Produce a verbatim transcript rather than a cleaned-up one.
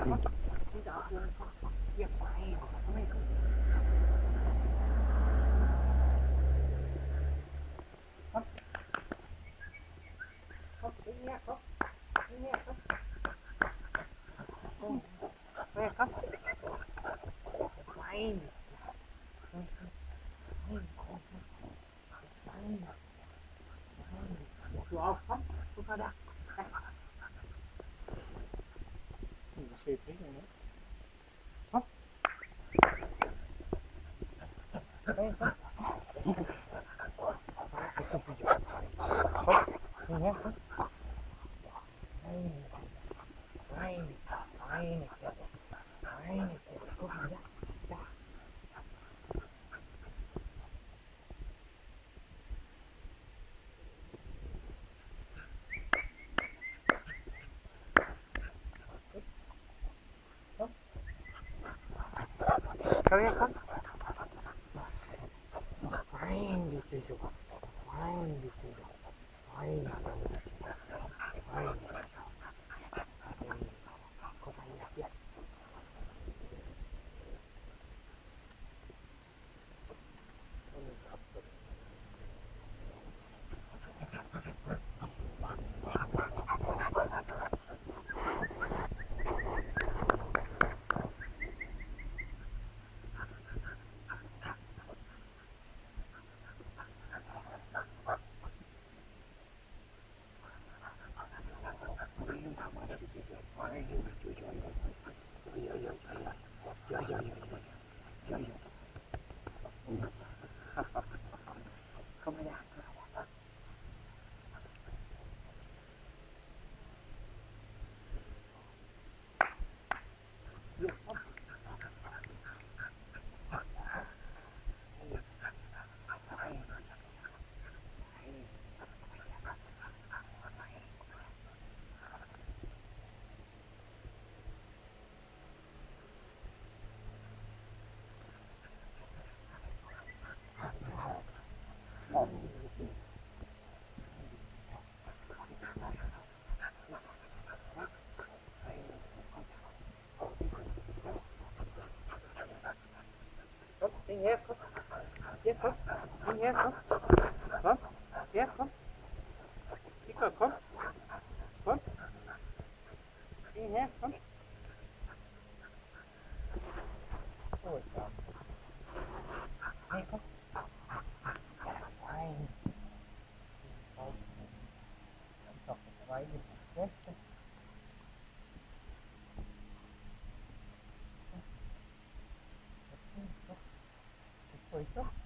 ครับคุณจะเอาตัวเหยียบไปไม่ครับครับอย่างเงี้ยครับอย่างเงี้ยครับไปครับไปไปดูเอาครับคุณกระดักเสียบได้ยังไงครับไปครับครับอย่างเงี้ยครับไปไปไปไปก็ไม่ได้จ้าเขาเรียกครับไปดีสุดไปดีสุดไปไปก็ไปอยากอยากก็ไม่ได้เยอะครับครับอย่างเงี้ยครับเยอะครับอย่างเงี้ยครับครับเยอะครับที่ก็ครับครับอย่างเงี้ยครับโอ้ยครับให้ครับไปไปตกไว้ดิเยอะครับสวยครับ